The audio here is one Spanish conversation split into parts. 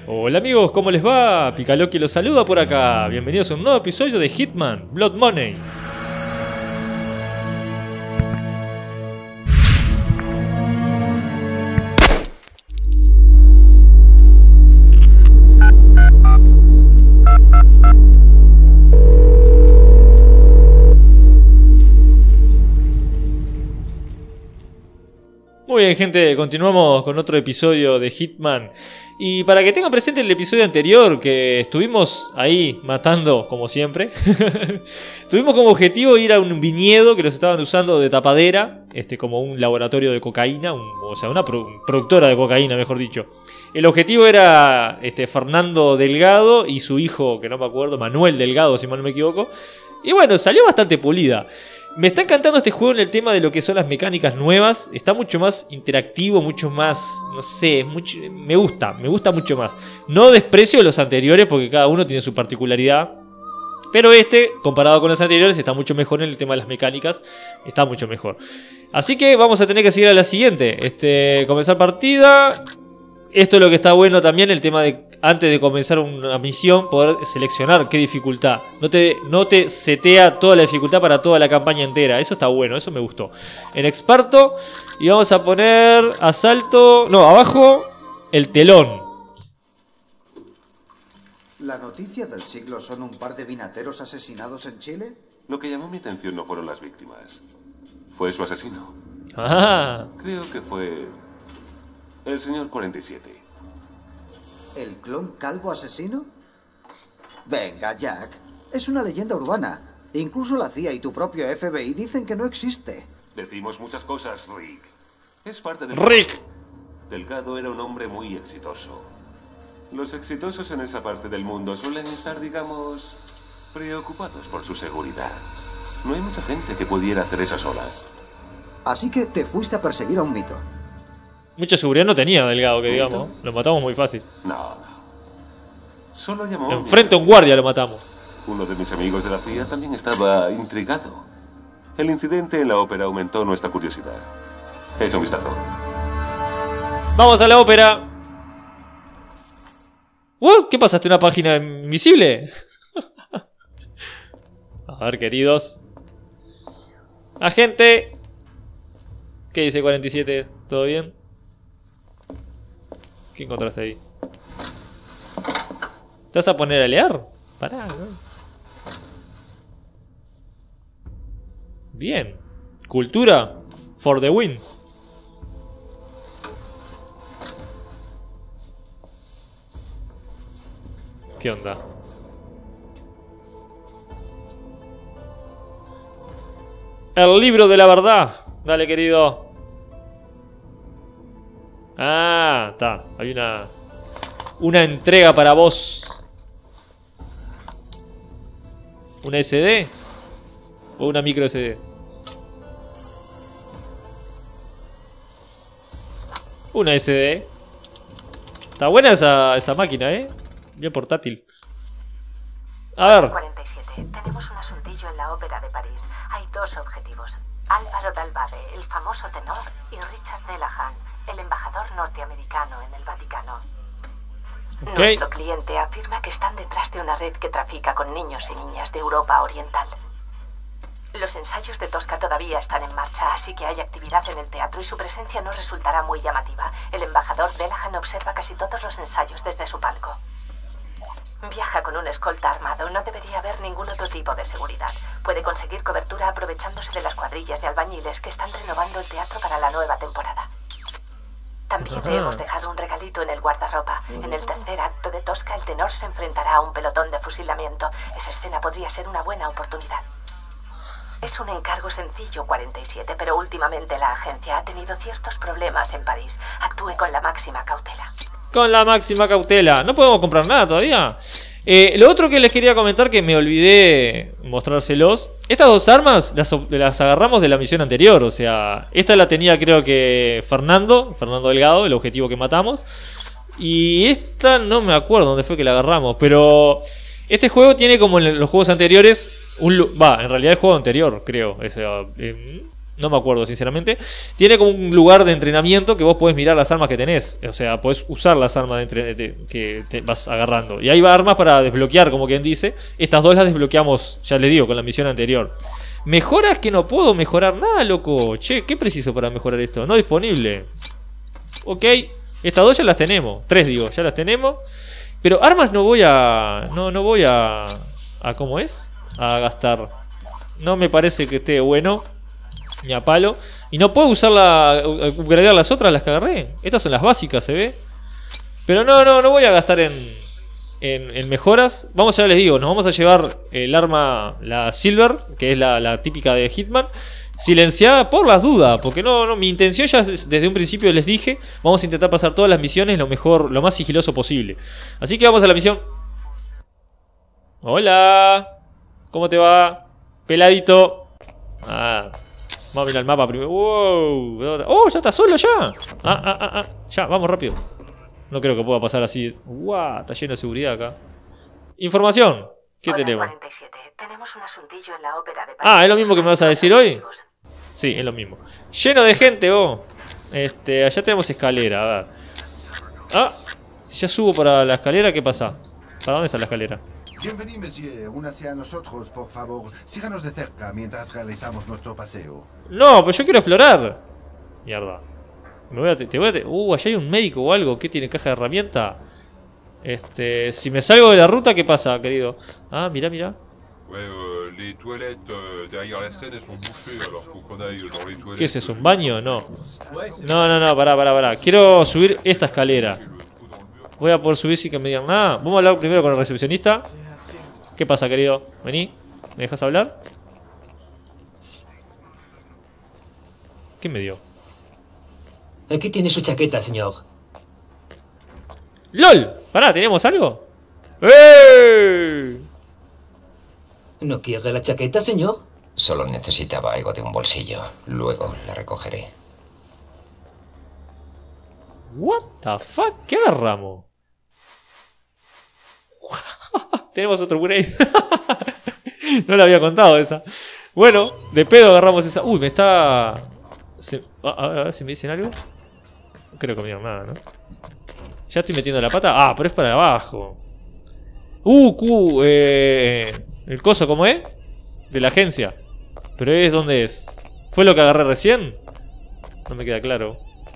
Hola amigos, ¿cómo les va? Picaloqui los saluda por acá. Bienvenidos a un nuevo episodio de Hitman Blood Money. Muy bien, gente, continuamos con otro episodio de Hitman. Y para que tengan presente el episodio anterior, que estuvimos ahí matando, como siempre, tuvimos como objetivo ir a un viñedo que los estaban usando de tapadera, como un laboratorio de cocaína, una productora de cocaína, mejor dicho. El objetivo era Fernando Delgado y su hijo, que no me acuerdo, Manuel Delgado, si mal no me equivoco. Y bueno, salió bastante pulida. Me está encantando este juego en el tema de lo que son las mecánicas nuevas. Está mucho más interactivo, mucho más, no sé, me gusta mucho más. No desprecio los anteriores porque cada uno tiene su particularidad. Pero comparado con los anteriores, está mucho mejor en el tema de las mecánicas. Está mucho mejor. Así que vamos a tener que seguir a la siguiente. Comenzar partida. Esto es lo que está bueno también, el tema de antes de comenzar una misión poder seleccionar qué dificultad. No te setea toda la dificultad para toda la campaña entera. Eso está bueno, eso me gustó. En experto, y vamos a poner asalto, no, abajo el telón. ¿La noticia del siglo son un par de vinateros asesinados en Chile? Lo que llamó mi atención no fueron las víctimas, fue su asesino. Ah. Creo que fue el señor 47. ¿El clon calvo asesino? Venga, Jack. Es una leyenda urbana. Incluso la CIA y tu propio FBI dicen que no existe. Decimos muchas cosas, Rick. Es parte del... Rick. Delgado era un hombre muy exitoso. Los exitosos en esa parte del mundo suelen estar, digamos, preocupados por su seguridad. No hay mucha gente que pudiera hacer eso solas. Así que te fuiste a perseguir a un mito. Mucha seguridad no tenía Delgado, que digamos. Lo matamos muy fácil. No. Solo llamó... Enfrente a un guardia lo matamos. Uno de mis amigos de la CIA también estaba intrigado. El incidente en la ópera aumentó nuestra curiosidad. Echa un vistazo. Vamos a la ópera. ¿Qué pasaste? ¿Una página invisible? A ver, queridos. Agente. ¿Qué dice 47? ¿Todo bien? ¿Qué encontraste ahí? ¿Te vas a poner a leer? Pará, ¿no? Bien. Cultura. For the win. ¿Qué onda? El libro de la verdad. Dale, querido. Ah, está. Hay una entrega para vos. ¿Una SD? ¿O una micro SD? Una SD. Está buena esa máquina, bien portátil. A ver. 47. Tenemos un asuntillo en la ópera de París. Hay dos objetivos. Álvaro Dalbade, el famoso tenor, y Richard Delahan, el embajador norteamericano en el Vaticano. Okay. Nuestro cliente afirma que están detrás de una red que trafica con niños y niñas de Europa Oriental. Los ensayos de Tosca todavía están en marcha, así que hay actividad en el teatro y su presencia no resultará muy llamativa. El embajador Delahan observa casi todos los ensayos desde su palco. Viaja con un escolta armado, no debería haber ningún otro tipo de seguridad. Puede conseguir cobertura aprovechándose de las cuadrillas de albañiles que están renovando el teatro para la nueva temporada. También le hemos dejado un regalito en el guardarropa. En el tercer acto de Tosca, el tenor se enfrentará a un pelotón de fusilamiento. Esa escena podría ser una buena oportunidad. Es un encargo sencillo, 47, pero últimamente la agencia ha tenido ciertos problemas en París. Actúe con la máxima cautela. Con la máxima cautela. No podemos comprar nada todavía. Lo otro que les quería comentar, que me olvidé mostrárselos. Estas dos armas las agarramos de la misión anterior. O sea, esta la tenía creo que Fernando Delgado, el objetivo que matamos. Y esta no me acuerdo dónde fue que la agarramos. Pero este juego tiene como en los juegos anteriores... en realidad el juego anterior, creo. No me acuerdo, sinceramente. Tiene como un lugar de entrenamiento que vos podés mirar las armas que tenés. O sea, podés usar las armas que te vas agarrando. Y hay armas para desbloquear, como quien dice. Estas dos las desbloqueamos, ya les digo, con la misión anterior. Mejoras que no puedo mejorar nada, loco. Che, ¿qué preciso para mejorar esto? No disponible. Ok, estas dos ya las tenemos. 3 digo, ya las tenemos. Pero armas no voy a... No voy a... ¿Cómo es? A gastar. No me parece que esté bueno. Ni a palo. Y no puedo usarla, upgradear las otras, las que agarré. Estas son las básicas, se ve. Pero no voy a gastar en mejoras. Vamos, ya les digo, nos vamos a llevar el arma, la Silver, que es la típica de Hitman, silenciada por las dudas. Porque mi intención ya desde un principio les dije, vamos a intentar pasar todas las misiones lo más sigiloso posible. Así que vamos a la misión. Hola. ¿Cómo te va? Peladito. Vamos a mirar el mapa primero. Wow. Oh, ya está solo ya. Ya, vamos rápido. No creo que pueda pasar así. Está lleno de seguridad acá. Información. ¿Qué tenemos? 47. Tenemos un asuntillo en la ópera de ¿es lo mismo que me vas a decir hoy? Sí, es lo mismo. Lleno de gente, allá tenemos escalera, a ver. Si ya subo para la escalera, ¿qué pasa? ¿Para dónde está la escalera? Bienvenido, monsieur. Únase a nosotros, por favor. Síganos de cerca mientras realizamos nuestro paseo. No, pero yo quiero explorar. Mierda. Allá hay un médico o algo. ¿Qué tiene? ¿Caja de herramienta? Si me salgo de la ruta, ¿qué pasa, querido? Mira. ¿Qué es eso? ¿Un baño? No. No, pará. Quiero subir esta escalera. Voy a poder subir sin que me digan nada. Vamos a hablar primero con el recepcionista. ¿Qué pasa, querido? Vení. ¿Me dejas hablar? ¿Qué me dio? Aquí tiene su chaqueta, señor. ¡Lol! Pará, ¿tenemos algo? ¡Eh! ¿No quiere la chaqueta, señor? Solo necesitaba algo de un bolsillo. Luego la recogeré. What the fuck? ¿Qué agarramos? Tenemos otro upgrade. No la había contado esa. Bueno, de pedo agarramos esa. Uy, me está... a ver si me dicen algo. No creo que me digan nada, ¿no? Ya estoy metiendo la pata. Pero es para abajo. El coso, ¿cómo es? De la agencia. Pero es donde es. ¿Fue lo que agarré recién? No me queda claro.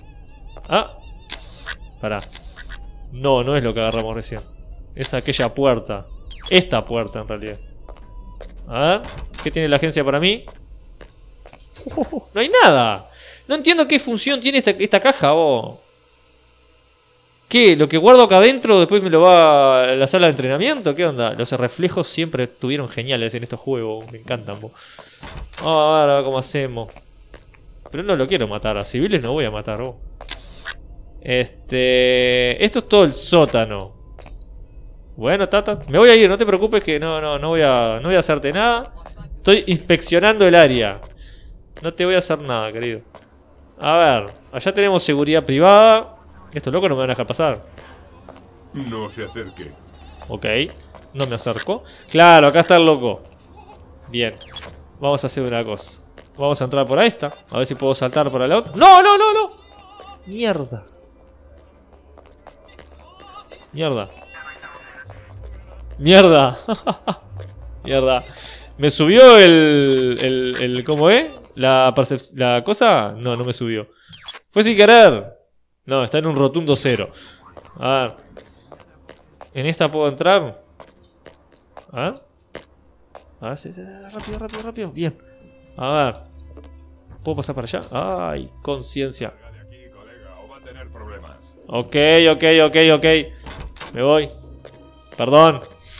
Pará. No es lo que agarramos recién. Es aquella puerta. Esta puerta, en realidad. A ver. ¿Qué tiene la agencia para mí? No hay nada. No entiendo qué función tiene esta caja, ¿Qué? ¿Lo que guardo acá adentro después me lo va a la sala de entrenamiento? ¿Qué onda? Los reflejos siempre estuvieron geniales en estos juegos. Me encantan, a ver cómo hacemos. Pero no lo quiero matar. A civiles no voy a matar, Esto es todo el sótano. Bueno, Tata, me voy a ir, no te preocupes que no voy a hacerte nada. Estoy inspeccionando el área. No te voy a hacer nada, querido. A ver, allá tenemos seguridad privada. Estos locos no me van a dejar pasar. No se acerque. Ok, no me acerco. Claro, acá está el loco. Bien, vamos a hacer una cosa. Vamos a entrar por esta. A ver si puedo saltar por la otra. ¡No! Mierda. Mierda. ¿Me subió el ¿cómo es? ¿La cosa? No me subió. Fue sin querer. No, está en un rotundo 0. A ver. ¿En esta puedo entrar? A ver, rápido. Bien. A ver. ¿Puedo pasar para allá? Ay, conciencia. Ok. Me voy. Perdón.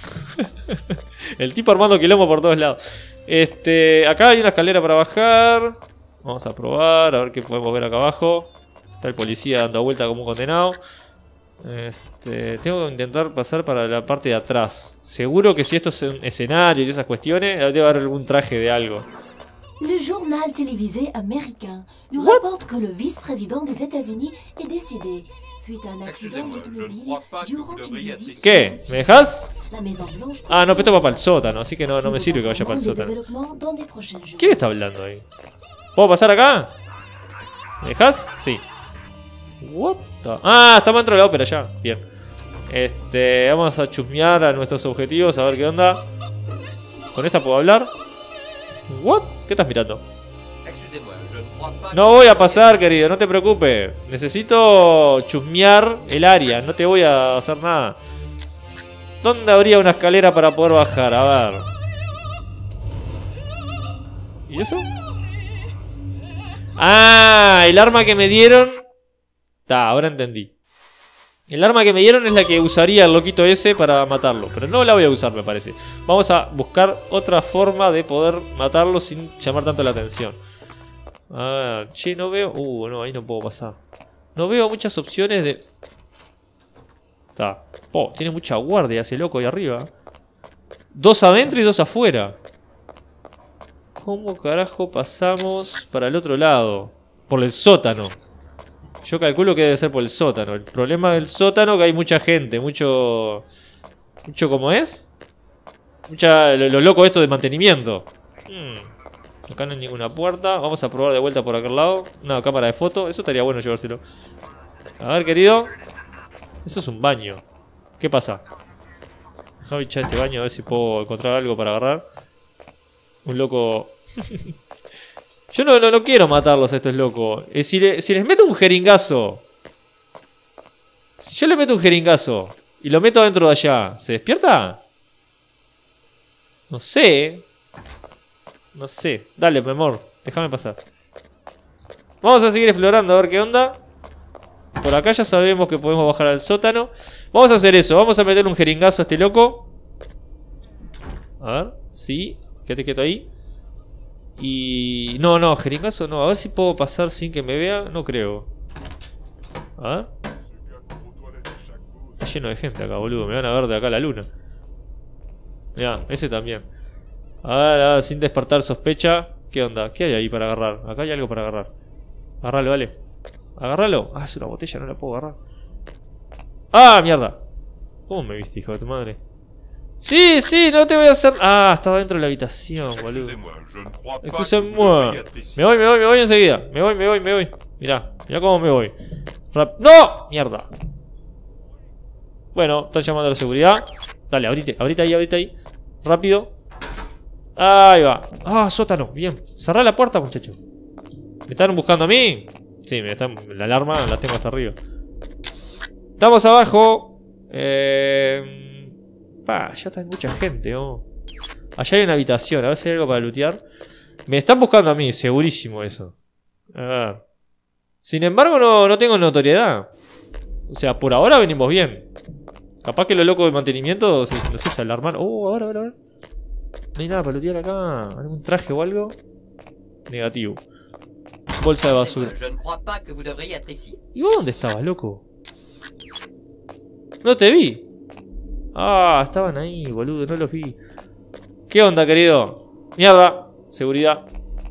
El tipo armando quilombo por todos lados. Acá hay una escalera para bajar. Vamos a probar, a ver qué podemos ver acá abajo. Está el policía dando vuelta como un condenado. Tengo que intentar pasar para la parte de atrás. Seguro que si esto es un escenario y esas cuestiones, debe haber algún traje de algo. Le journal télévisé américain nous rapporte que le vice-président des États-Unis est décédé suite à un accident d'automobile durant une visite. ¿Qué? ¿Me dejas? La Maison Blanche. No, pero esto va para el sótano, así que no me sirve que vaya para el sótano. ¿Quién está hablando ahí? ¿Puedo pasar acá? ¿Me dejas? Sí. What the... Ah, estamos dentro de la ópera ya. Bien. Vamos a chusmear a nuestros objetivos, a ver qué onda. ¿Con esta puedo hablar? What? ¿Qué estás mirando? No voy a pasar, querido, no te preocupes. Necesito chusmear el área, no te voy a hacer nada. ¿Dónde habría una escalera para poder bajar? A ver. ¿Y eso? Ah, el arma que me dieron. Ahora entendí. El arma que me dieron es la que usaría el loquito ese para matarlo. Pero no la voy a usar, me parece. Vamos a buscar otra forma de poder matarlo sin llamar tanto la atención. Ah, che, no veo... no, ahí no puedo pasar. No veo muchas opciones de... Oh, tiene mucha guardia ese loco ahí arriba. 2 adentro y 2 afuera. ¿Cómo carajo pasamos para el otro lado? Por el sótano. Yo calculo que debe ser por el sótano. El problema del sótano es que hay mucha gente. Mucho ¿cómo es? Lo loco esto de mantenimiento. Acá no hay ninguna puerta. Vamos a probar de vuelta por aquel lado. Una cámara de foto. Eso estaría bueno llevárselo. A ver, querido. Eso es un baño. ¿Qué pasa? Déjame echar este baño a ver si puedo encontrar algo para agarrar. Un loco... Yo no quiero matarlos a estos locos. Si les meto un jeringazo... Si yo le meto un jeringazo y lo meto dentro de allá, ¿se despierta? No sé. No sé. Dale, mi amor. Déjame pasar. Vamos a seguir explorando a ver qué onda. Por acá ya sabemos que podemos bajar al sótano. Vamos a hacer eso. Vamos a meter un jeringazo a este loco. A ver. Sí. Quédate quieto ahí. Y... No, jeringazo no. A ver si puedo pasar sin que me vea. No creo. A ver. Está lleno de gente acá, boludo. Me van a ver de acá a la luna. Mirá, ese también. A ver, sin despertar sospecha. ¿Qué onda? ¿Qué hay ahí para agarrar? Acá hay algo para agarrar. Agarralo, vale. Agárralo. Ah, es una botella, no la puedo agarrar. ¡Ah, mierda! ¿Cómo me viste, hijo de tu madre? Sí, no te voy a hacer... Ah, estaba dentro de la habitación, boludo. Excusez-moi. Me voy enseguida. Me voy. Mirá cómo me voy. ¡No! Mierda. Bueno, están llamando a la seguridad. Dale, abrite ahí. Rápido. Ahí va. Ah, sótano. Bien. Cerrá la puerta, muchacho. ¿Me están buscando a mí? Sí, la alarma la tengo hasta arriba. Estamos abajo. Ya está mucha gente, oh. Allá hay una habitación, a ver si hay algo para lootear. Me están buscando a mí, segurísimo eso. A ver. Sin embargo, no tengo notoriedad. O sea, por ahora venimos bien. Capaz que los locos de mantenimiento no sé, se alarman. A ver. No hay nada para lootear acá. ¿Algún traje o algo? Negativo. Bolsa de basura. ¿Y vos dónde estabas, loco? No te vi. Ah, estaban ahí, boludo, no los vi. ¿Qué onda, querido? Mierda, seguridad.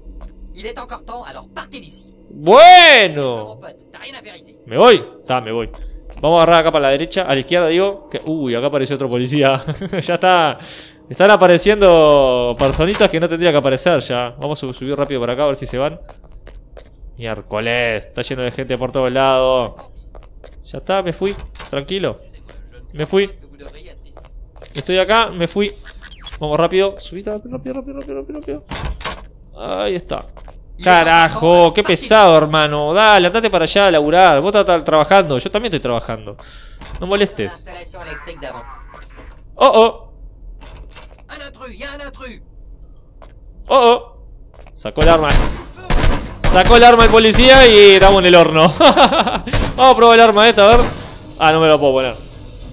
Bueno. Me voy. Me voy. Vamos a agarrar acá para la derecha, a la izquierda digo. Uy, acá apareció otro policía. Ya está. Están apareciendo personitas que no tendría que aparecer ya. Vamos a subir rápido para acá a ver si se van. Miércoles, está lleno de gente por todos lados. Ya está, me fui. Tranquilo. Me fui. Estoy acá, me fui. Vamos rápido. Subite rápido. Ahí está. Carajo, qué pesado, hermano. Dale, andate para allá a laburar. Vos estás trabajando, yo también estoy trabajando. No molestes. Sacó el arma. Sacó el arma el policía y estamos en el horno. Vamos a probar el arma esta, a ver. Ah, no me lo puedo poner.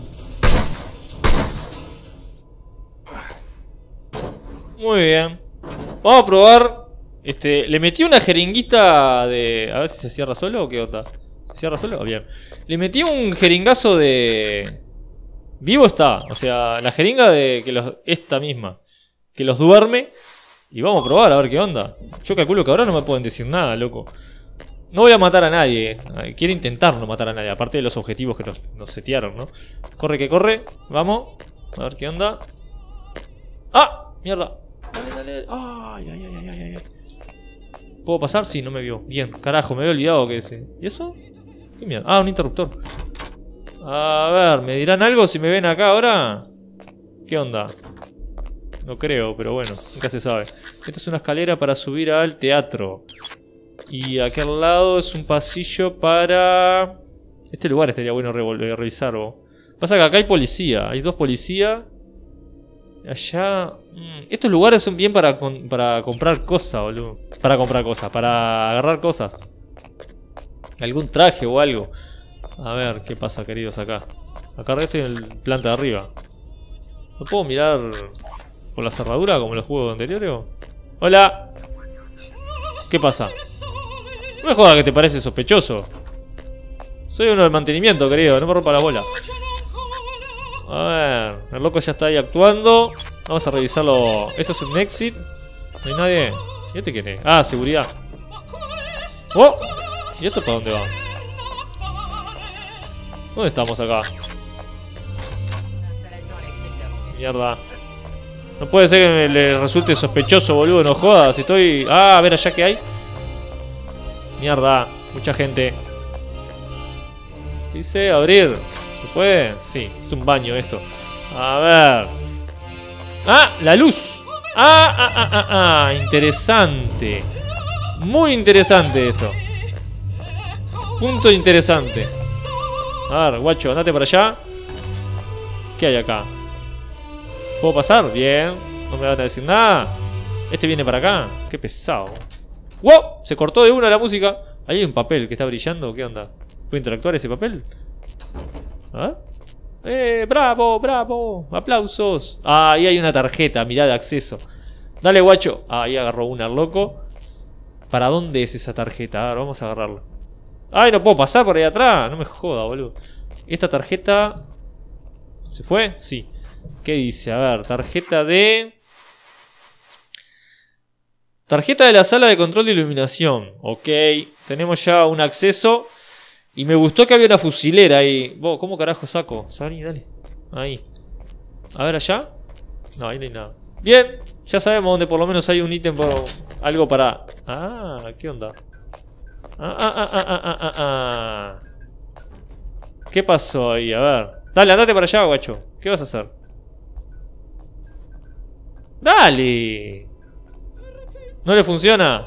Muy bien. Vamos a probar. Le metí una jeringuita de... A ver si se cierra solo o qué onda. ¿Se cierra solo? Bien. Le metí un jeringazo de... Vivo está. O sea, la jeringa de... Esta misma. Que los duerme. Y vamos a probar a ver qué onda. Yo calculo que ahora no me pueden decir nada, loco. No voy a matar a nadie. Quiero intentar no matar a nadie. Aparte de los objetivos que nos setearon, ¿no? Corre que corre. Vamos. A ver qué onda. ¡Ah! Mierda. Dale. Ay. ¿Puedo pasar? Sí, no me vio. Bien, carajo, me había olvidado que ese. ¿Y eso? ¿Qué mierda? Ah, un interruptor. A ver, ¿me dirán algo si me ven acá ahora? ¿Qué onda? No creo, pero bueno, nunca se sabe. Esta es una escalera para subir al teatro. Y aquí al lado es un pasillo para... Este lugar estaría bueno revisarlo. Pasa que acá hay policía. Hay 2 policías. Allá... Estos lugares son bien para comprar cosas, boludo. Para comprar cosas, para agarrar cosas. Algún traje o algo. A ver, ¿qué pasa, queridos, acá? Acá estoy en la planta de arriba. ¿No puedo mirar por la cerradura como en los juegos anteriores? ¡Hola! ¿Qué pasa? No me jodas que te parece sospechoso. Soy uno de mantenimiento, querido, no me rompa la bola. A ver, el loco ya está ahí actuando. Vamos a revisarlo. Esto es un exit. No hay nadie. ¿Y este quién es? Ah, seguridad. ¡Oh! ¿Y esto para dónde va? ¿Dónde estamos acá? Mierda. No puede ser que le resulte sospechoso, boludo. No jodas. Si estoy... Ah, a ver allá qué hay. Mierda. Mucha gente. Dice abrir. ¿Se puede? Sí. Es un baño esto. A ver. ¡Ah! La luz. Interesante. Muy interesante esto. Punto interesante. A ver, guacho, andate para allá. ¿Qué hay acá? ¿Puedo pasar? Bien. No me van a decir nada. Este viene para acá. Qué pesado. ¡Wow! Se cortó de una la música. Ahí hay un papel que está brillando. ¿Qué onda? ¿Puedo interactuar ese papel? ¿Ah? ¡Bravo! ¡Bravo! ¡Aplausos! Ah, ahí hay una tarjeta. Mirá, de acceso. Dale, guacho. Ah, ahí agarró una, loco. ¿Para dónde es esa tarjeta? A ver, vamos a agarrarla. ¡Ay, no puedo pasar por ahí atrás! No me joda, boludo. Esta tarjeta... ¿Se fue? Sí. ¿Qué dice? A ver, tarjeta de... Tarjeta de la sala de control de iluminación. Ok, tenemos ya un acceso. Y me gustó que había una fusilera ahí. ¿Cómo carajo saco? Sani, dale. Ahí. A ver, allá. No, ahí no hay nada. Bien, ya sabemos dónde por lo menos hay un ítem por... Algo para... Ah, ¿qué onda? ¿Qué pasó ahí? A ver. Dale, andate para allá, guacho. ¿Qué vas a hacer? ¡Dale! ¿No le funciona?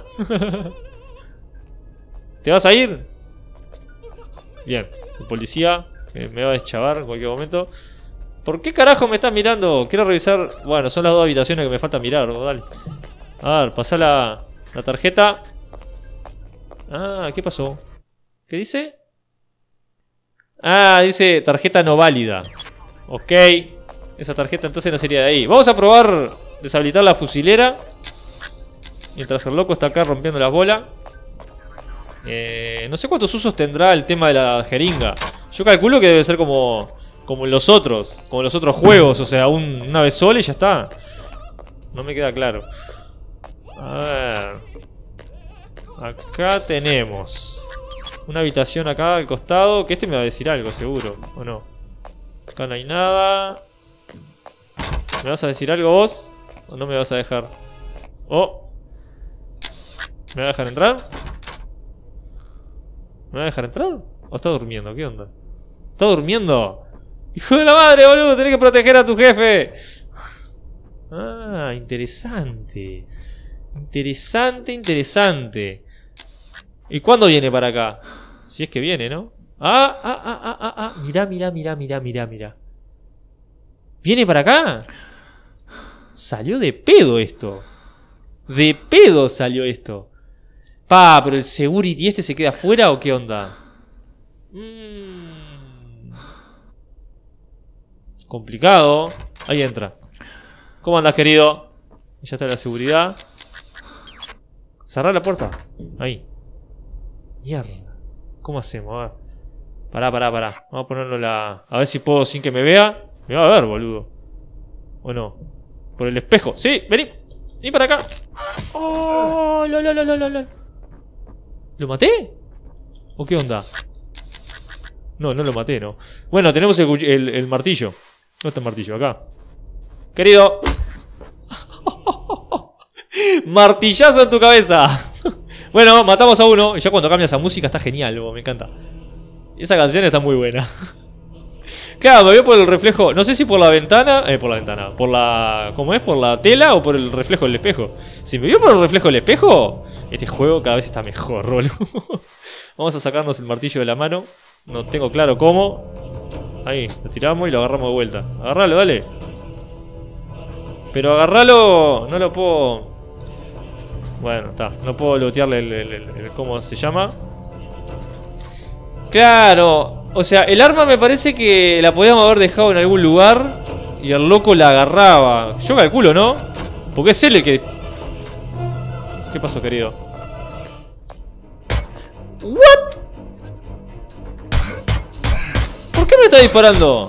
¿Te vas a ir? Bien, el policía me va a deschavar en cualquier momento. ¿Por qué carajo me estás mirando? Quiero revisar... Bueno, son las 2 habitaciones que me falta mirar, dale. A ver, pasá la tarjeta. Ah, ¿qué pasó? ¿Qué dice? Ah, dice tarjeta no válida. Ok. Esa tarjeta entonces no sería de ahí. Vamos a probar deshabilitar la fusilera. Mientras el loco está acá rompiendo las bolas. No sé cuántos usos tendrá el tema de la jeringa. Yo calculo que debe ser como los otros. Como los otros juegos. O sea, una vez sola y ya está. No me queda claro. A ver. Acá tenemos una habitación acá al costado. Que este me va a decir algo, seguro. ¿O no? Acá no hay nada. ¿Me vas a decir algo vos? ¿O no me vas a dejar? Oh. ¿Me va a dejar entrar? ¿Me va a dejar entrar? ¿O está durmiendo? ¿Qué onda? ¿Está durmiendo? ¡Hijo de la madre, boludo! ¡Tenés que proteger a tu jefe! Ah, interesante. Interesante. ¿Y cuándo viene para acá? Si es que viene, ¿no? Mirá. ¿Viene para acá? Salió de pedo esto. De pedo salió esto. Pero el security este se queda afuera o qué onda. Complicado. Ahí entra. ¿Cómo andas, querido? Ya está la seguridad. Cerrá la puerta. Ahí. Mierda. ¿Cómo hacemos? A ver. Pará. Vamos a ponerlo la... A ver si puedo sin que me vea. Me va a ver, boludo. ¿O no? Por el espejo. Sí, vení. Vení para acá. ¡Oh! ¡Lol! ¿Lo maté? ¿O qué onda? No lo maté, no. Bueno, tenemos el martillo. ¿Dónde está el martillo? Acá. Querido. Martillazo en tu cabeza. Bueno, matamos a uno. Y ya cuando cambia esa música está genial, me encanta. Y esa canción está muy buena. Claro, me veo por el reflejo. No sé si por la ventana. Por la ventana. Por la. ¿Cómo es? ¿Por la tela o por el reflejo del espejo? Si me veo por el reflejo del espejo, este juego cada vez está mejor, boludo. Vamos a sacarnos el martillo de la mano. No tengo claro cómo. Ahí, lo tiramos y lo agarramos de vuelta. Agarralo, dale. Pero agarralo. No lo puedo. Bueno, está. No puedo lootearle el ¿cómo se llama? Claro. O sea, el arma me parece que la podíamos haber dejado en algún lugar y el loco la agarraba. Yo calculo, ¿no? Porque es él el que... ¿Qué pasó, querido? ¿What? ¿Por qué me está disparando?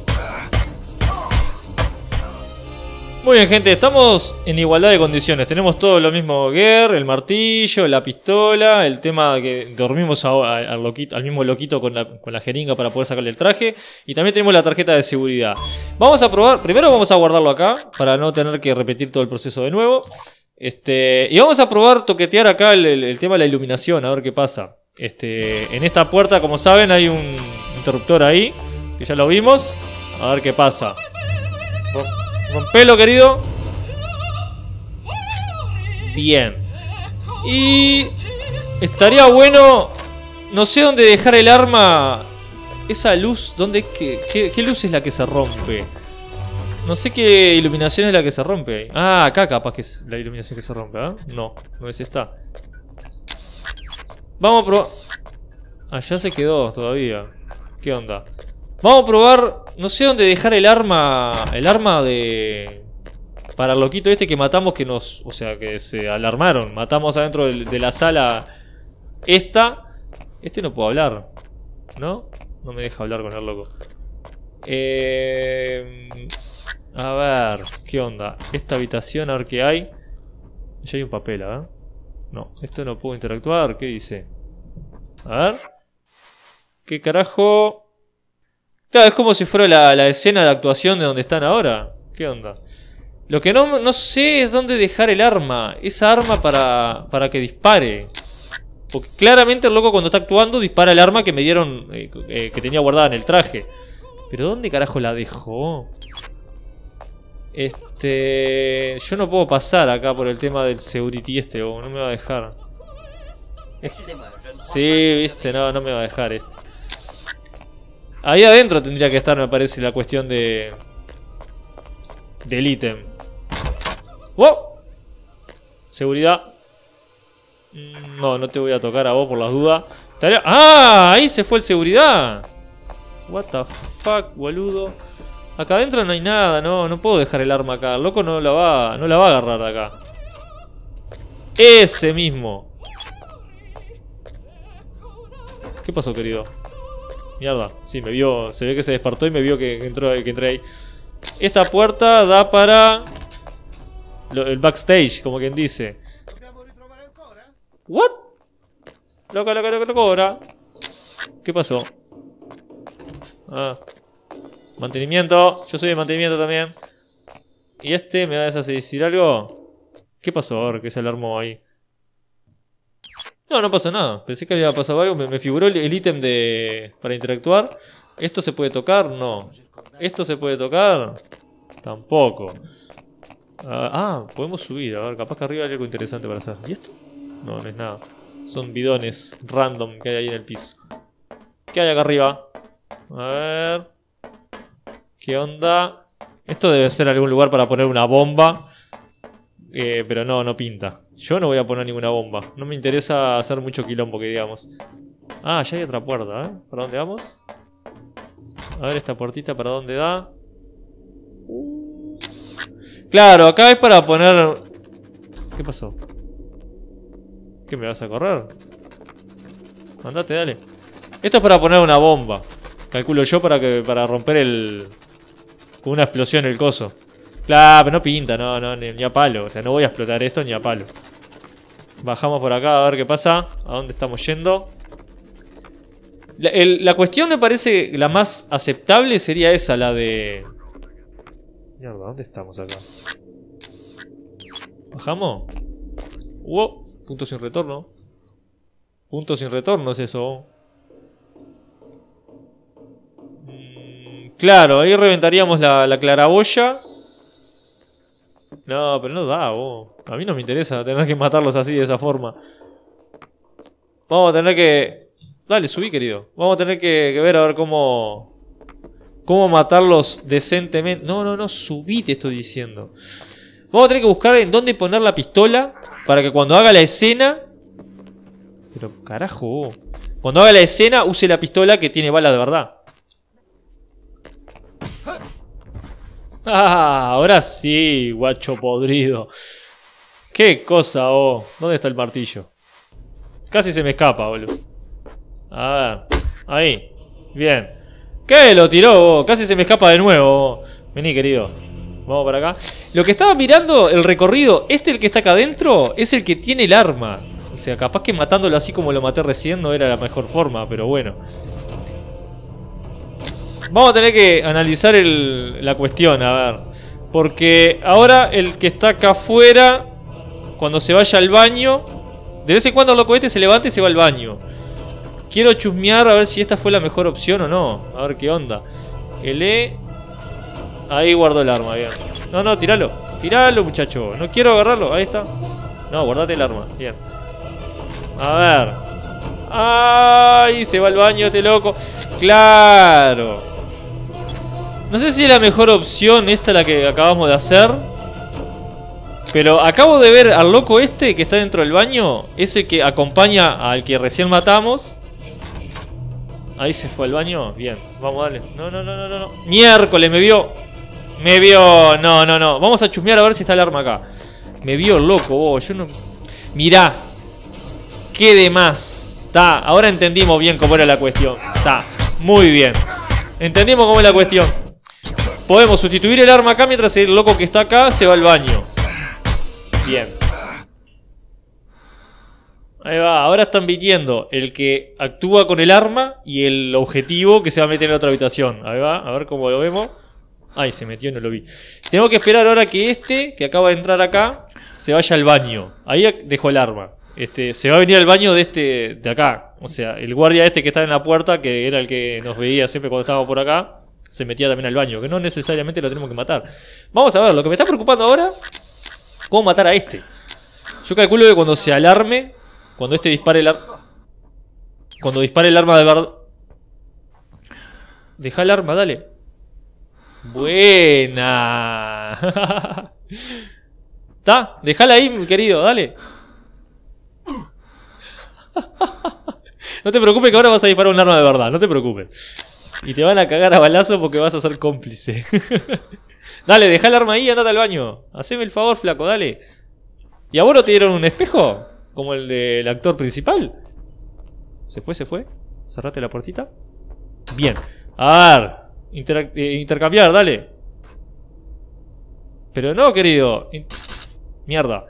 Muy bien, gente, estamos en igualdad de condiciones. Tenemos todo lo mismo gear, el martillo, la pistola, el tema de que dormimos al mismo loquito con la jeringa para poder sacarle el traje. Y también tenemos la tarjeta de seguridad. Vamos a probar, primero vamos a guardarlo acá para no tener que repetir todo el proceso de nuevo. Y vamos a probar toquetear acá el tema de la iluminación, a ver qué pasa. En esta puerta, como saben, hay un interruptor ahí, que ya lo vimos. A ver qué pasa. Rompelo, querido. Bien. Y estaría bueno. No sé dónde dejar el arma. Esa luz, ¿dónde es que? ¿Qué luz es la que se rompe? No sé qué iluminación es la que se rompe. Ah, acá capaz que es la iluminación que se rompe, ¿eh? No, no es esta. Vamos a probar. Allá se quedó todavía. ¿Qué onda? Vamos a probar. No sé dónde dejar el arma. El arma de... Para el loquito este que matamos, que nos... O sea, que se alarmaron. Matamos adentro de la sala. Esta. No puedo hablar, ¿no? No me deja hablar con el loco. A ver, ¿qué onda? Esta habitación, a ver qué hay. Ya hay un papel, ¿eh? No, esto no puedo interactuar. ¿Qué dice? A ver. ¿Qué carajo? Claro, es como si fuera la escena de actuación de donde están ahora. ¿Qué onda? Lo que no sé es dónde dejar el arma. Esa arma para que dispare. Porque claramente el loco cuando está actuando dispara el arma que me dieron, que tenía guardada en el traje. Pero ¿dónde carajo la dejó? Yo no puedo pasar acá por el tema del security o no me va a dejar. Sí, viste, no me va a dejar esto. Ahí adentro tendría que estar, me parece, la cuestión del ítem. ¡Wow! Seguridad. No te voy a tocar a vos por las dudas. ¡Ah! Ahí se fue el seguridad. What the fuck, boludo. Acá adentro no hay nada, no puedo dejar el arma acá. El loco no la va a agarrar de acá. Ese mismo. ¿Qué pasó, querido? Mierda, sí, me vio. Se ve que se despertó y me vio que entré ahí. Esta puerta da para el backstage, como quien dice. ¿What? Loca. ¿Qué pasó? Ah. Mantenimiento. Yo soy de mantenimiento también. ¿Y me va a decir algo? ¿Qué pasó? A ver, ¿qué se alarmó ahí? No pasó nada. Pensé que había pasado algo. Me figuró el ítem para interactuar. ¿Esto se puede tocar? No. ¿Esto se puede tocar? Tampoco. Podemos subir. A ver, capaz que arriba hay algo interesante para hacer. ¿Y esto? No es nada. Son bidones random que hay ahí en el piso. ¿Qué hay acá arriba? A ver. ¿Qué onda? Esto debe ser algún lugar para poner una bomba. Pero no pinta. Yo no voy a poner ninguna bomba. No me interesa hacer mucho quilombo, que digamos. Ya hay otra puerta, ¿eh? ¿Para dónde vamos? A ver esta puertita, ¿para dónde da? Claro, acá es para poner... ¿Qué pasó? ¿Qué, me vas a correr? Andate, dale. Esto es para poner una bomba. Calculo yo para romper con una explosión el coso. Claro, pero no pinta, ni a palo. O sea, no voy a explotar esto ni a palo. Bajamos por acá a ver qué pasa. ¿A dónde estamos yendo? La cuestión me parece la más aceptable sería esa, la de... Mierda, ¿dónde estamos acá? ¿Bajamos? Punto sin retorno. Punto sin retorno es eso. Claro, ahí reventaríamos la claraboya. No, pero no da, vos. A mí no me interesa tener que matarlos así de esa forma. Vamos a tener que... Dale, subí, querido. Vamos a tener que ver a ver cómo matarlos decentemente. No, subí, te estoy diciendo. Vamos a tener que buscar en dónde poner la pistola para que cuando haga la escena... Pero carajo, cuando haga la escena use la pistola que tiene bala de verdad. Ah, ahora sí, guacho podrido. Qué cosa, ¿Dónde está el martillo? Casi se me escapa, boludo. A ver, ahí. Bien. ¿Qué? Lo tiró, casi se me escapa de nuevo. Vení, querido. Vamos para acá. Lo que estaba mirando, el recorrido, el que está acá adentro, es el que tiene el arma. O sea, capaz que matándolo así como lo maté recién no era la mejor forma, pero bueno. Vamos a tener que analizar la cuestión, a ver. Porque ahora el que está acá afuera, cuando se vaya al baño, de vez en cuando el loco se levanta y se va al baño. Quiero chusmear a ver si esta fue la mejor opción o no. A ver qué onda. Ahí guardó el arma, bien. No, tiralo. Tiralo, muchacho. No quiero agarrarlo. Ahí está. No, guardate el arma. Bien. A ver. ¡Ay! Se va al baño este loco. ¡Claro! No sé si es la mejor opción esta la que acabamos de hacer. Pero acabo de ver al loco que está dentro del baño. Ese que acompaña al que recién matamos. Ahí se fue al baño. Bien, vamos, dale. No. Miércoles, me vio. No. Vamos a chusmear a ver si está el arma acá. Me vio el loco, vos. Yo no... Mirá. ¿Qué de más? Está, ahora entendimos bien cómo era la cuestión. Está, muy bien. Entendimos cómo es la cuestión. Podemos sustituir el arma acá mientras el loco que está acá se va al baño. Bien. Ahí va, ahora están viniendo el que actúa con el arma y el objetivo que se va a meter en otra habitación. Ahí va, a ver cómo lo vemos. Ay, se metió y no lo vi. Tengo que esperar ahora que que acaba de entrar acá, se vaya al baño. Ahí dejó el arma. Se va a venir al baño de acá. O sea, el guardia que está en la puerta, que era el que nos veía siempre cuando estábamos por acá, se metía también al baño, que no necesariamente lo tenemos que matar. Vamos a ver, lo que me está preocupando ahora, ¿cómo matar a Yo calculo que cuando se alarme, cuando dispare el arma... Cuando dispare el arma de verdad... Deja el arma, dale. Buena. ¿Está? Dejala ahí, mi querido, dale. No te preocupes que ahora vas a disparar un arma de verdad, no te preocupes. Y te van a cagar a balazo porque vas a ser cómplice. Dale, deja el arma ahí y andate al baño. Haceme el favor, flaco, dale. ¿Y a vos no te dieron un espejo? Como el del actor principal. ¿Se fue? Cerrate la puertita. Bien. A ver. Intercambiar, dale. Pero no, querido. Mierda.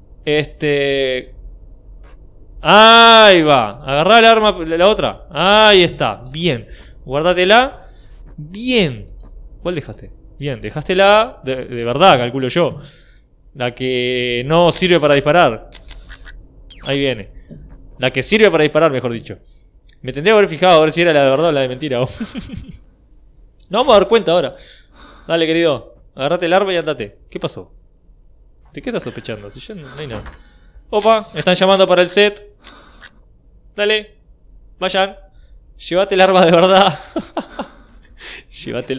Ahí va. Agarrá el arma, la otra. Ahí está. Bien. Guárdatela. Bien. ¿Cuál dejaste? Bien, dejaste la de verdad, calculo yo. La que no sirve para disparar. Ahí viene. La que sirve para disparar, mejor dicho. Me tendría que haber fijado a ver si era la de verdad o la de mentira. No vamos a dar cuenta ahora. Dale, querido. Agarrate el arma y andate. ¿Qué pasó? ¿De qué estás sospechando? Si yo no hay nada. Opa, me están llamando para el set. Dale. Vayan. Llévate el arma de verdad. Llévatela.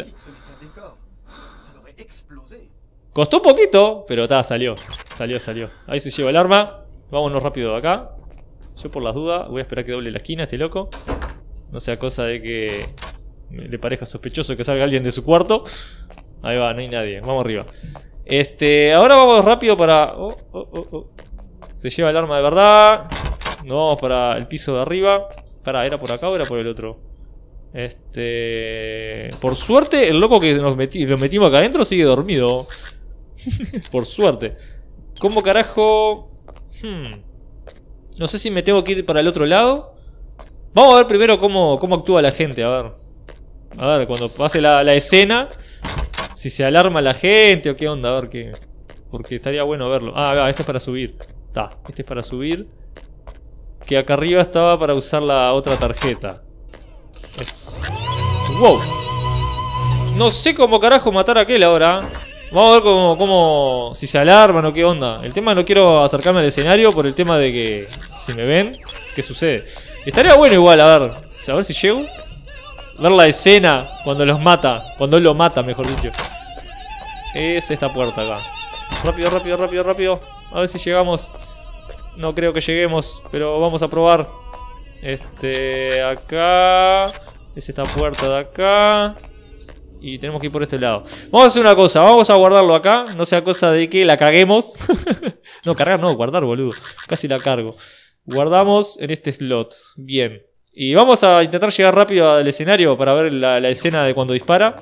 Costó poquito, pero está, salió. Salió. Ahí se lleva el arma. Vámonos rápido de acá. Yo por las dudas voy a esperar que doble la esquina este loco. No sea cosa de que le parezca sospechoso que salga alguien de su cuarto. Ahí va, no hay nadie. Vamos arriba. Ahora vamos rápido para... Se lleva el arma de verdad. Nos vamos para el piso de arriba. Pará, ¿era por acá o era por el otro? Por suerte, el loco que lo metimos acá adentro sigue dormido. Por suerte. ¿Cómo carajo? No sé si me tengo que ir para el otro lado. Vamos a ver primero cómo actúa la gente. A ver, cuando pase la escena, si se alarma la gente o qué onda. A ver qué. Porque estaría bueno verlo. Este es para subir. Este es para subir. que acá arriba estaba para usar la otra tarjeta. ¡Wow! No sé cómo carajo matar a aquel ahora. Vamos a ver cómo si se alarman o qué onda. El tema, no quiero acercarme al escenario por el tema de que si me ven, ¿qué sucede? Estaría bueno igual, a ver si llego. Ver la escena cuando los mata. Cuando él lo mata, mejor dicho. Es esta puerta acá. Rápido, rápido, rápido, rápido. A ver si llegamos. No creo que lleguemos, pero vamos a probar. Acá. Es esta puerta de acá. Y tenemos que ir por este lado. Vamos a hacer una cosa, vamos a guardarlo acá. No sea cosa de que la caguemos. No, cargar no, guardar, boludo. Casi la cargo. Guardamos en este slot. Bien. Y vamos a intentar llegar rápido al escenario para ver la escena de cuando dispara.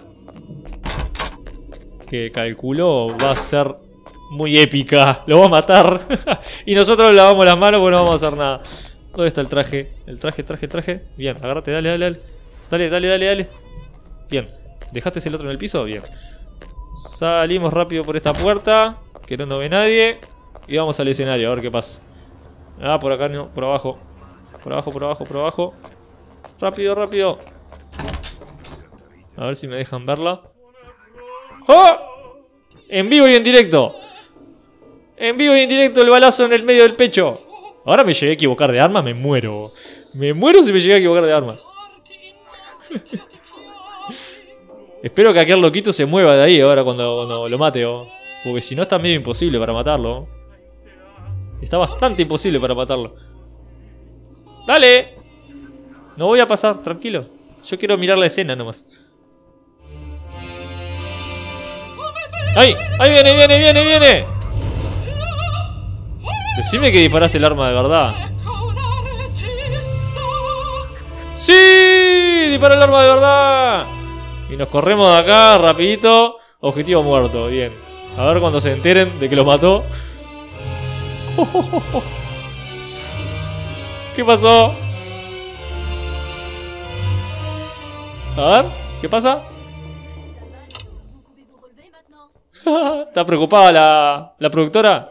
Que calculo va a ser muy épica. Lo va a matar. Y nosotros le lavamos las manos, bueno, no vamos a hacer nada. ¿Dónde está el traje? El traje. Bien, agárrate, dale. Dale. Bien. ¿Dejaste el otro en el piso? Bien. Salimos rápido por esta puerta, que no nos ve nadie. Y vamos al escenario, a ver qué pasa. Ah, por acá no, por abajo. Por abajo. Rápido. A ver si me dejan verla. ¡Oh! En vivo y en directo. El balazo en el medio del pecho. Ahora me llegué a equivocar de arma, me muero. Me muero si me llegué a equivocar de arma. Espero que aquel loquito se mueva de ahí ahora cuando lo mate. Porque si no está medio imposible para matarlo. Está bastante imposible para matarlo. ¡Dale! No voy a pasar, tranquilo. Yo quiero mirar la escena nomás. ¡Ay! ¡Ahí viene! Decime que disparaste el arma de verdad. ¡Sí! ¡Dispara el arma de verdad! Y nos corremos de acá, rapidito. Objetivo muerto, bien. A ver cuando se enteren de que lo mató. ¿Qué pasó? A ver, ¿qué pasa? ¿Está preocupada la productora?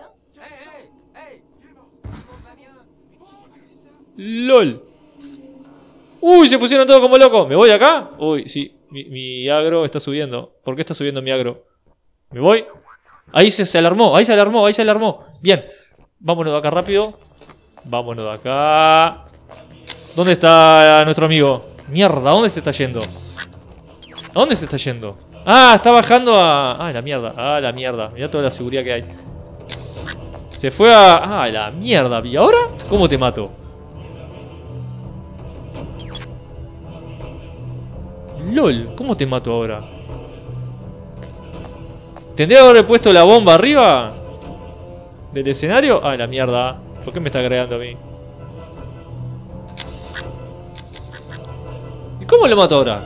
LOL. Uy, se pusieron todos como locos. ¿Me voy de acá? Uy, sí. Mi agro está subiendo. ¿Por qué está subiendo mi agro? ¿Me voy? Ahí se alarmó. Bien. Vámonos de acá rápido. Vámonos de acá. ¿Dónde está nuestro amigo? Mierda, ¿a dónde se está yendo? ¿A dónde se está yendo? Ah, está bajando a... Ah, la mierda. Mirá toda la seguridad que hay. Se fue a... Ah, la mierda. ¿Y ahora? ¿Cómo te mato? LOL, ¿cómo te mato ahora? ¿Tendría que haber puesto la bomba arriba del escenario? Ah, la mierda. ¿Por qué me está agregando a mí? ¿Y cómo lo mato ahora?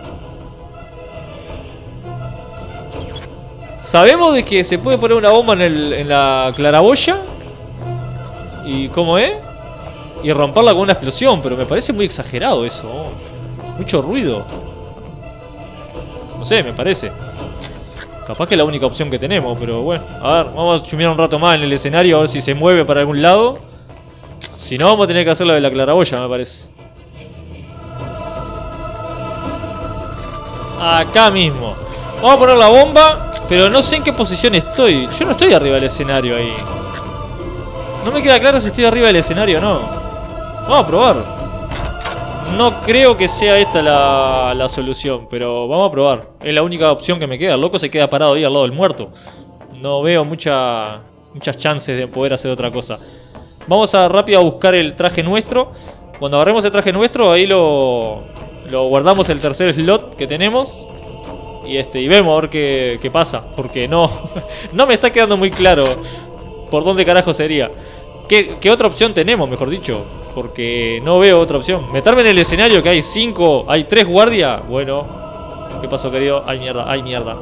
Sabemos de que se puede poner una bomba en la claraboya. ¿Y cómo es? Y romperla con una explosión, pero me parece muy exagerado eso. Mucho ruido. No sé, me parece. Capaz que es la única opción que tenemos, pero bueno. A ver, vamos a chumear un rato más en el escenario a ver si se mueve para algún lado. Si no, vamos a tener que hacer la de la claraboya, me parece. Acá mismo. Vamos a poner la bomba, pero no sé en qué posición estoy. Yo no estoy arriba del escenario ahí. No me queda claro si estoy arriba del escenario o no. Vamos a probar. No creo que sea esta la solución, pero vamos a probar. Es la única opción que me queda. El loco se queda parado ahí al lado del muerto. No veo muchas chances de poder hacer otra cosa. Vamos a rápido a buscar el traje nuestro. Cuando agarremos el traje nuestro, ahí lo guardamos el tercer slot que tenemos. Y vemos a ver qué pasa. Porque no me está quedando muy claro por dónde carajo sería. ¿Qué otra opción tenemos, mejor dicho? Porque no veo otra opción. Meterme en el escenario que hay 3 guardias. Bueno. ¿Qué pasó, querido? Ay, mierda.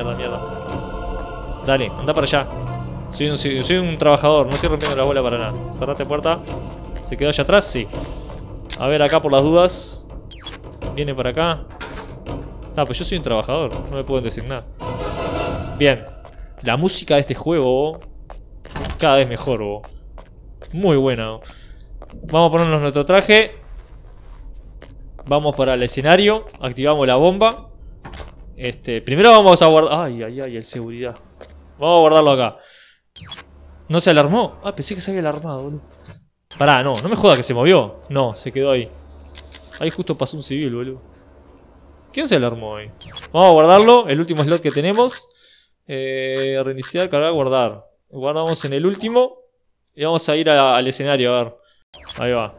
Dale, anda para allá. Soy un trabajador, no estoy rompiendo la bola para nada. Cerrate puerta. ¿Se quedó allá atrás? Sí. A ver acá por las dudas. Viene para acá. Ah, pues yo soy un trabajador, no me pueden decir nada. Bien. La música de este juego cada vez mejor, muy buena. Vamos a ponernos nuestro traje. Vamos para el escenario. Activamos la bomba. Primero vamos a guardar... Ay, ay, ay, el seguridad. Vamos a guardarlo acá. ¿No se alarmó? Ah, pensé que se había alarmado, boludo. Pará, no me joda que se movió. No, se quedó ahí. Ahí justo pasó un civil, boludo. ¿Quién se alarmó ahí? Vamos a guardarlo, el último slot que tenemos. Reiniciar, cargar, guardar. Guardamos en el último. Y vamos a ir al escenario, a ver. Ahí va.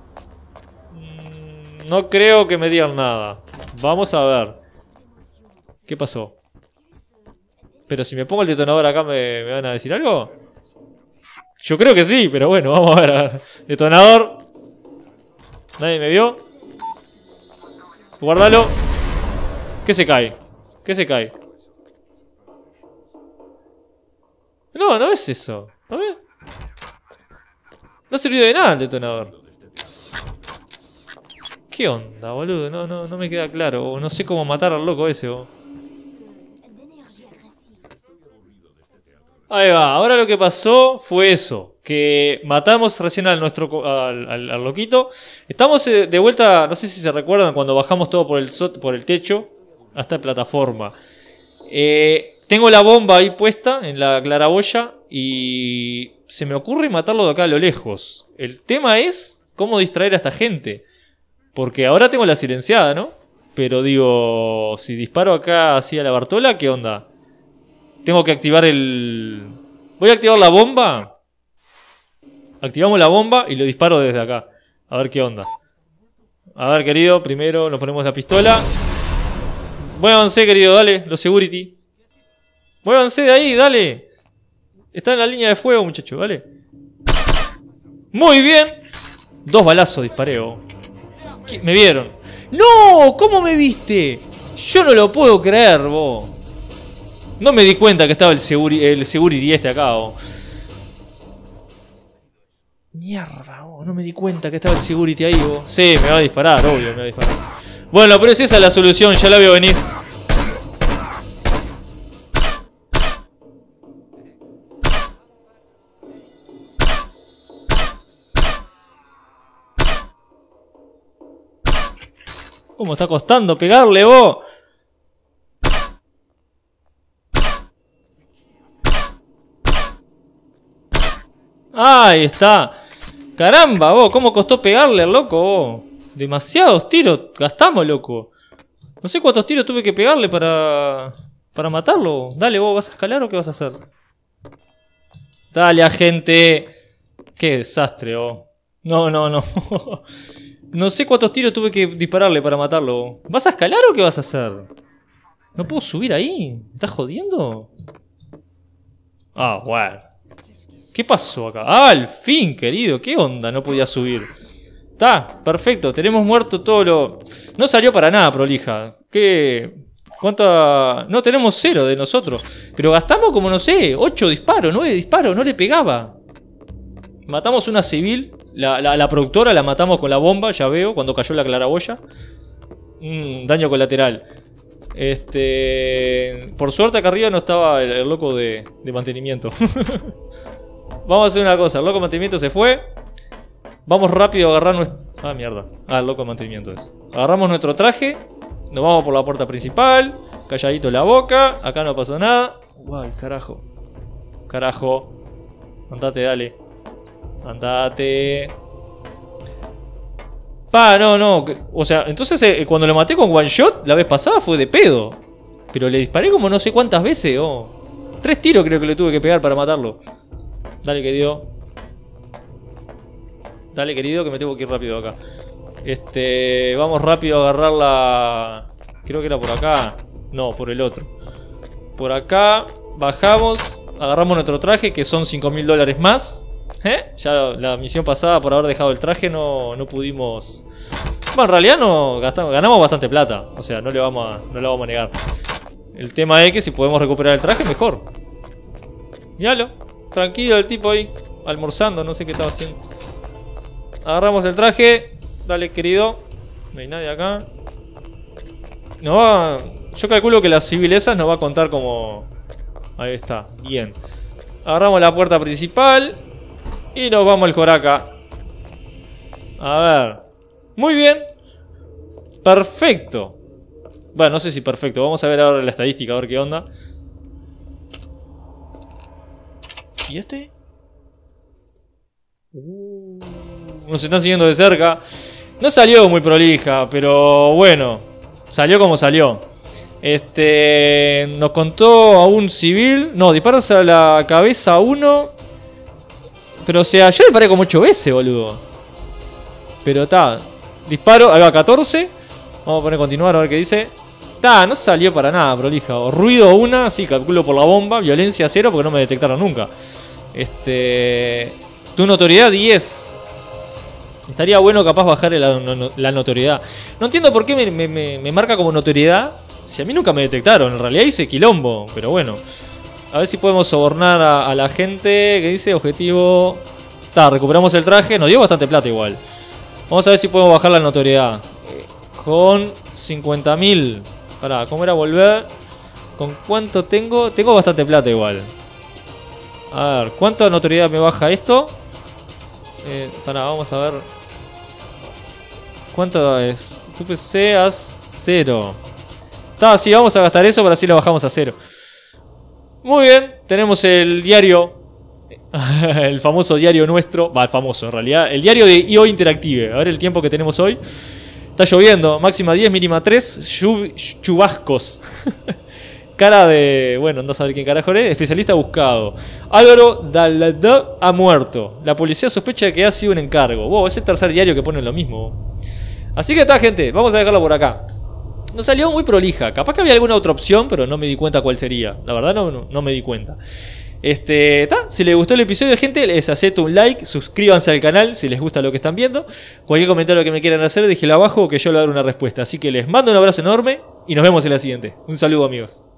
No creo que me digan nada. Vamos a ver. ¿Qué pasó? Pero si me pongo el detonador acá, ¿me van a decir algo? Yo creo que sí, pero bueno, vamos a ver. Detonador. ¿Nadie me vio? Guárdalo. ¿Qué se cae? ¿Qué se cae? No, no es eso. A ver. No sirvió de nada el detonador. ¿Qué onda, boludo? No me queda claro. No sé cómo matar al loco ese. Ahí va, ahora lo que pasó fue eso, que matamos recién al loquito. Estamos de vuelta, no sé si se recuerdan cuando bajamos todo por el techo hasta la plataforma. Tengo la bomba ahí puesta en la claraboya y se me ocurre matarlo de acá a lo lejos. El tema es cómo distraer a esta gente, porque ahora tengo la silenciada, ¿no? Pero digo, si disparo acá así a la Bartola, ¿qué onda? Tengo que activar el... Voy a activar la bomba. Activamos la bomba y lo disparo desde acá. A ver qué onda. A ver, querido, primero nos ponemos la pistola. Muévanse, querido, dale, los security. Muévanse de ahí, dale. Está en la línea de fuego, muchacho, dale. Muy bien. 2 balazos disparé. ¿Me vieron? ¡No! ¿Cómo me viste? Yo no lo puedo creer, vos. No me di cuenta que estaba el security acá, Mierda, no me di cuenta que estaba el security ahí, Sí, me va a disparar, obvio, me va a disparar. Bueno, pero esa es la solución, ya la veo venir. ¿Cómo está costando pegarle, vos? Ahí está. Caramba, vos, cómo costó pegarle al loco, vos. Demasiados tiros gastamos, loco. No sé cuántos tiros tuve que pegarle para matarlo. Dale, vos, ¿vas a escalar o qué vas a hacer? Dale, agente. Qué desastre, vos. No. No sé cuántos tiros tuve que dispararle para matarlo. ¿Vas a escalar o qué vas a hacer? ¿No puedo subir ahí? ¿Me estás jodiendo? Ah, bueno. ¿Qué pasó acá? ¡Ah, al fin, querido! ¿Qué onda? No podía subir. Está, perfecto. Tenemos muerto todo lo... No salió para nada prolija. ¿Qué? ¿Cuánta...? No, tenemos 0 de nosotros. Pero gastamos como, no sé, 8 disparos, 9 disparos. No le pegaba. Matamos una civil. La productora la matamos con la bomba, ya veo, cuando cayó la claraboya. Daño colateral. Por suerte acá arriba no estaba el loco de mantenimiento. Vamos a hacer una cosa, el loco de mantenimiento se fue. Vamos rápido a agarrar nuestro... Ah, mierda. Ah, el loco de mantenimiento es. Agarramos nuestro traje. Nos vamos por la puerta principal. Calladito la boca. Acá no pasó nada. Uy, carajo. Carajo. Andate, dale. Andate. No. O sea, entonces cuando lo maté con one shot la vez pasada fue de pedo. Pero le disparé como no sé cuántas veces, 3 tiros creo que le tuve que pegar para matarlo. Dale, querido. Dale, querido, que me tengo que ir rápido acá. Vamos rápido a agarrar la... Creo que era por acá. No, por el otro. Por acá. Bajamos. Agarramos nuestro traje, que son $5.000 más. Ya la misión pasada, por haber dejado el traje, no pudimos... Bueno, en realidad no ganamos bastante plata. O sea, no la vamos a negar. El tema es que si podemos recuperar el traje, mejor. Míralo. Tranquilo el tipo ahí, almorzando, no sé qué estaba haciendo. Agarramos el traje. Dale, querido. No hay nadie acá. Yo calculo que las civilesas nos va a contar como... Ahí está, bien. Agarramos la puerta principal y nos vamos al Joraca. A ver. Muy bien. Perfecto. Bueno, no sé si perfecto. Vamos a ver ahora la estadística, a ver qué onda. ¿Y este? Nos están siguiendo de cerca. No salió muy prolija, pero bueno. Salió como salió. Nos contó a un civil. No, disparos a la cabeza a uno. Pero o sea, yo disparé como 8 veces, boludo. Pero está. Disparo, ahí va 14. Vamos a poner continuar a ver qué dice. Ta, no salió para nada prolija. O ruido 1, sí, calculo por la bomba. Violencia 0 porque no me detectaron nunca. Tu notoriedad 10. Estaría bueno capaz bajar la notoriedad. No entiendo por qué me marca como notoriedad. Si a mí nunca me detectaron. En realidad hice quilombo. Pero bueno. A ver si podemos sobornar a la gente. Que dice objetivo. Ta, recuperamos el traje. Nos dio bastante plata igual. Vamos a ver si podemos bajar la notoriedad. Con 50.000. Pará, ¿cómo era volver? ¿Con cuánto tengo? Tengo bastante plata igual. A ver, ¿cuánta notoriedad me baja esto? Pará, vamos a ver. ¿Cuánto es? Tu PC a 0. Está, sí, vamos a gastar eso, pero así lo bajamos a 0. Muy bien, tenemos el diario. El famoso diario nuestro. Va, el famoso en realidad. El diario de IO Interactive. A ver el tiempo que tenemos hoy. Está lloviendo, máxima 10, mínima 3. Chubascos. Cara de... Bueno, no saber quién carajo es. Especialista buscado. Álvaro Dalada ha muerto. La policía sospecha de que ha sido un encargo. Wow, es el tercer diario que pone lo mismo. Así que está, gente. Vamos a dejarlo por acá. Nos salió muy prolija. Capaz que había alguna otra opción, pero no me di cuenta cuál sería. La verdad no me di cuenta. Si les gustó el episodio, gente, les acepto un like, suscríbanse al canal si les gusta lo que están viendo. Cualquier comentario que me quieran hacer, déjenlo abajo que yo le daré una respuesta. Así que les mando un abrazo enorme y nos vemos en la siguiente. Un saludo, amigos.